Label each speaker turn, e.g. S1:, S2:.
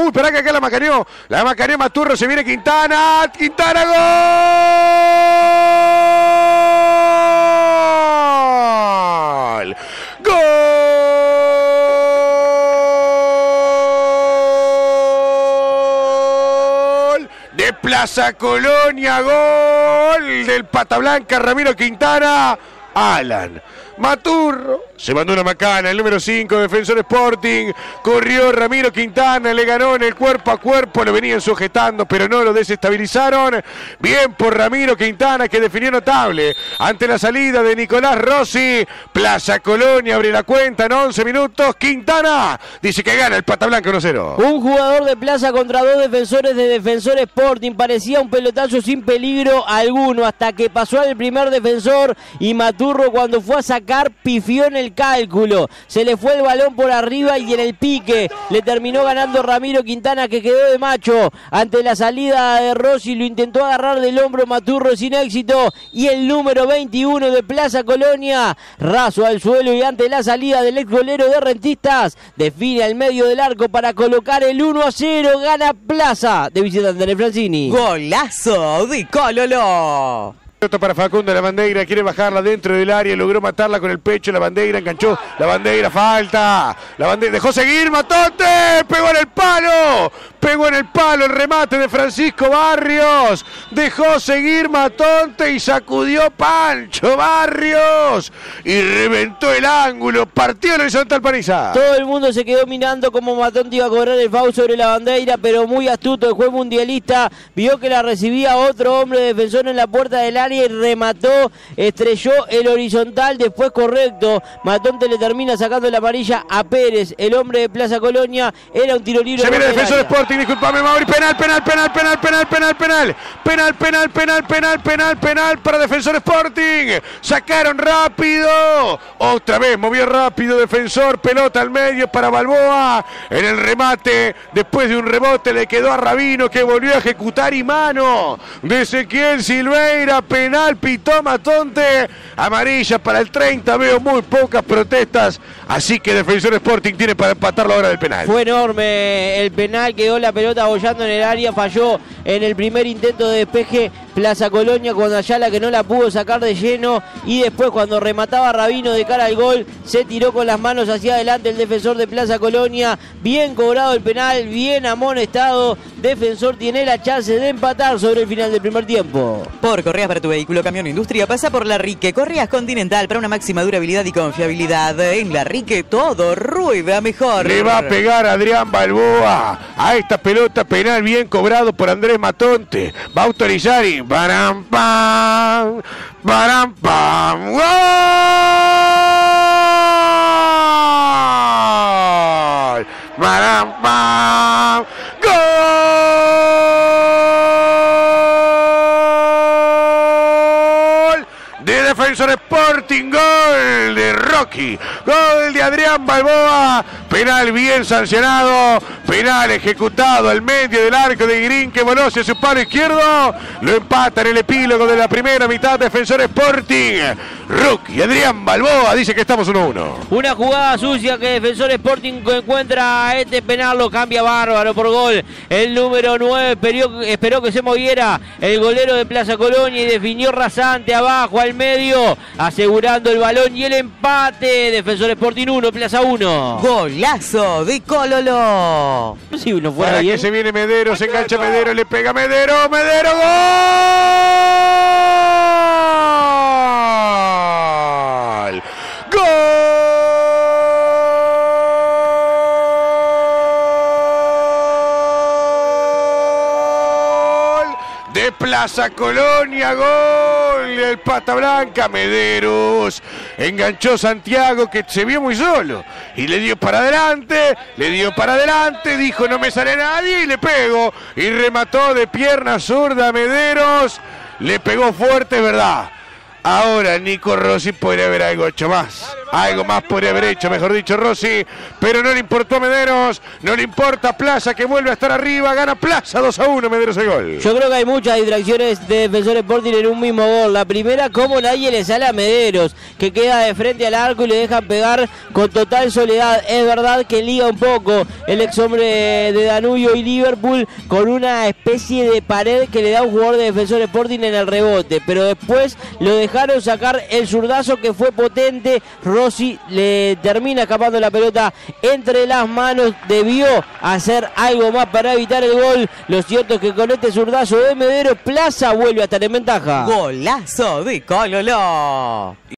S1: Uy, esperá que acá la macaneó Maturro, se viene Quintana. Quintana, gol. Gol de Plaza Colonia, gol del Pata Blanca, Ramiro Quintana. Alan Maturro se mandó una macana, el número 5, Defensor Sporting. Corrió Ramiro Quintana, le ganó en el cuerpo a cuerpo, lo venían sujetando, pero no lo desestabilizaron. Bien por Ramiro Quintana, que definió notable ante la salida de Nicolás Rossi. Plaza Colonia abre la cuenta en 11 minutos. Quintana dice que gana el Pata Blanca 1-0.
S2: Un jugador de Plaza contra dos defensores de Defensor Sporting. Parecía un pelotazo sin peligro alguno, hasta que pasó al primer defensor y Maturro, cuando fue a sacar, pifió en el cálculo. Se le fue el balón por arriba y en el pique le terminó ganando Ramiro Quintana, que quedó de macho ante la salida de Rossi. Lo intentó agarrar del hombro Maturro sin éxito, y el número 21 de Plaza Colonia, raso al suelo y ante la salida del ex golero de Rentistas, define al medio del arco para colocar el 1-0. Gana Plaza de visitante de Francini.
S3: Golazo de Cololo.
S1: Pelota para Facundo Lavandeira, quiere bajarla dentro del área, logró matarla con el pecho. Lavandeira enganchó, Lavandeira, falta. Lavandeira dejó seguir, Matonte, pegó en el palo el remate de Francisco Barrios. Dejó seguir Matonte y sacudió Pancho Barrios y reventó el ángulo, partió el horizontal Paniza.
S2: Todo el mundo se quedó mirando cómo Matonte iba a cobrar el foul sobre Lavandeira, pero muy astuto el juez mundialista vio que la recibía otro hombre defensor en la puerta del área y remató, estrelló el horizontal. Después, correcto, Matonte le termina sacando la amarilla a Pérez, el hombre de Plaza Colonia. Era un tiro libre.
S1: Se viene Defensor Sporting, disculpame Mauri, penal para Defensor Sporting. Sacaron rápido, otra vez movió rápido Defensor, pelota al medio para Balboa. En el remate, después de un rebote, le quedó a Rabino, que volvió a ejecutar, y mano de Ezequiel Silveira. Penal, pitó Matonte, amarilla para el 30, veo muy pocas protestas, así que Defensor Sporting tiene para empatar la hora del penal.
S2: Fue enorme el penal, quedó la pelota bollando en el área, falló en el primer intento de despeje Plaza Colonia, cuando Ayala, que no la pudo sacar de lleno, y después cuando remataba Rabino de cara al gol, se tiró con las manos hacia adelante el defensor de Plaza Colonia. Bien cobrado el penal, bien amonestado. Defensor tiene la chance de empatar sobre el final del primer tiempo.
S3: Por correas para tu vehículo, camión o industria, pasa por La Rique. Correas Continental para una máxima durabilidad y confiabilidad. En La Rique todo rueda mejor.
S1: Le va a pegar Adrián Balboa a esta pelota penal, bien cobrado por Andrés Matonte. Va a autorizar y ¡baram, pam! ¡Baram, pam! ¡Gol! ¡Baram, pam! ¡Gol! De Defensor Sporting, gol de Rocky, gol de Adrián Balboa, penal bien sancionado, penal ejecutado al medio del arco de Guirín, que voló hacia su palo izquierdo, lo empata en el epílogo de la primera mitad Defensor Sporting. Rocky, Adrián Balboa dice que estamos 1-1.
S2: Una jugada sucia que Defensor Sporting encuentra este penal, lo cambia bárbaro por gol. El número 9 esperó que se moviera el golero de Plaza Colonia y definió rasante abajo al medio, asegurando el balón y el empate. Defensor Sporting 1, Plaza 1.
S3: Golazo de Cololo.
S2: Si uno fuera
S1: Para
S2: bien.
S1: que se viene Medero, se engancha Medero, le pega Medero, Medero, gol. De Plaza Colonia, gol del Pata Blanca. Mederos enganchó Santiago, que se vio muy solo y le dio para adelante, dijo no me sale nadie y le pegó y remató de pierna zurda. Mederos le pegó fuerte, ¿verdad? Ahora Nico Rossi podría haber algo hecho más. Algo más podría haber hecho, mejor dicho, Rossi, pero no le importó a Mederos, no le importa Plaza, que vuelve a estar arriba, gana Plaza 2-1, Mederos el gol.
S2: Yo creo que hay muchas distracciones de Defensor Sporting en un mismo gol. La primera, como nadie le sale a Mederos, que queda de frente al arco y le dejan pegar con total soledad. Es verdad que liga un poco el ex hombre de Danubio y Liverpool con una especie de pared que le da un jugador de Defensor Sporting en el rebote, pero después lo dejaron sacar el zurdazo que fue potente. Rossi le termina escapando la pelota entre las manos, debió hacer algo más para evitar el gol. Lo cierto es que con este zurdazo de Mederos, Plaza vuelve a estar en ventaja.
S3: Golazo de Cololo.